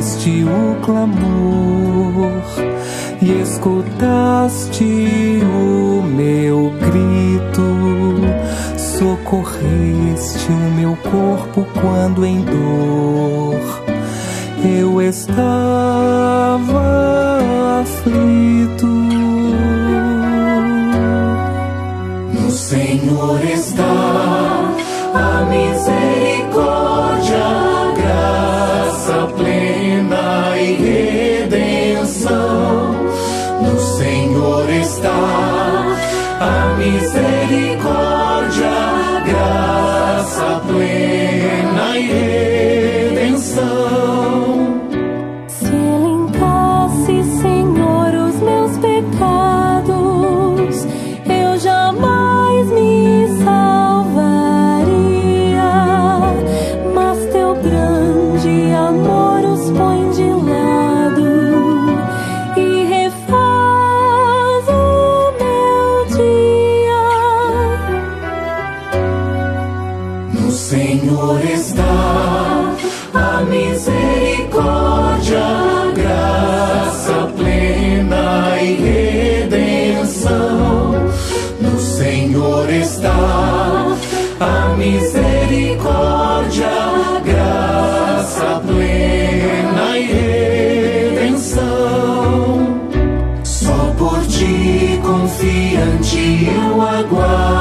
ouviste o clamor e escutaste o meu grito. Socorreste o meu corpo quando em dor eu estava aflito. No Senhor está a misericórdia, graça plena e redenção. No Senhor está a misericórdia, graça plena e redenção. Se elencasse, Senhor, os meus pecados, eu jamais me salvaria, mas teu grande amor os põe de lado e refaz o meu dia. No Senhor está a misericórdia, graça plena e redenção. No Senhor está a misericórdia, graça plena e redenção. Só por ti confiante eu aguardo.